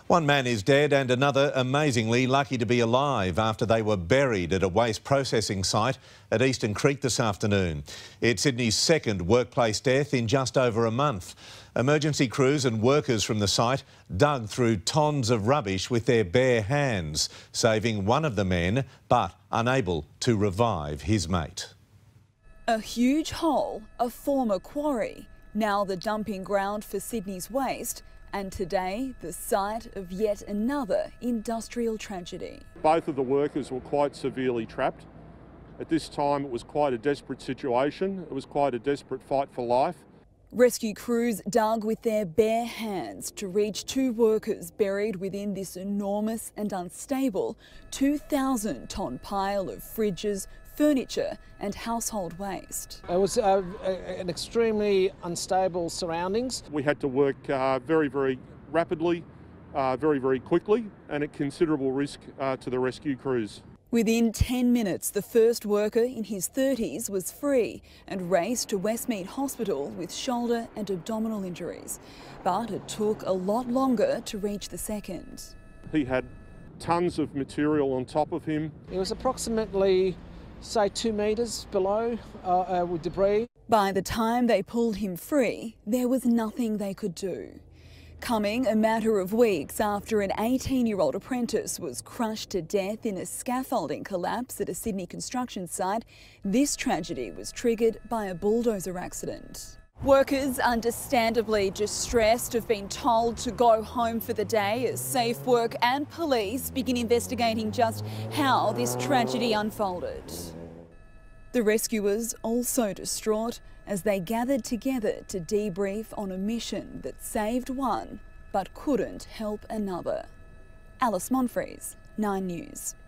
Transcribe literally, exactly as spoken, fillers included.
One man is dead and another amazingly lucky to be alive after they were buried at a waste processing site at Eastern Creek this afternoon. It's Sydney's second workplace death in just over a month. Emergency crews and workers from the site dug through tons of rubbish with their bare hands, saving one of the men but unable to revive his mate. A huge hole, a former quarry, now the dumping ground for Sydney's waste, and today the site of yet another industrial tragedy. Both of the workers were quite severely trapped. At this time it was quite a desperate situation. It was quite a desperate fight for life. Rescue crews dug with their bare hands to reach two workers buried within this enormous and unstable two thousand tonne pile of fridges, furniture and household waste. It was uh, an extremely unstable surroundings. We had to work uh, very, very rapidly, uh, very, very quickly, and at considerable risk uh, to the rescue crews. Within ten minutes, the first worker in his thirties was free and raced to Westmead Hospital with shoulder and abdominal injuries. But it took a lot longer to reach the second. He had tons of material on top of him. It was approximately, say, two metres below uh, uh, with debris. By the time they pulled him free, there was nothing they could do. Coming a matter of weeks after an eighteen-year-old apprentice was crushed to death in a scaffolding collapse at a Sydney construction site, this tragedy was triggered by a bulldozer accident. Workers, understandably distressed, have been told to go home for the day as Safe Work and police begin investigating just how this tragedy unfolded. The rescuers also distraught as they gathered together to debrief on a mission that saved one but couldn't help another. Alice Monfries, Nine News.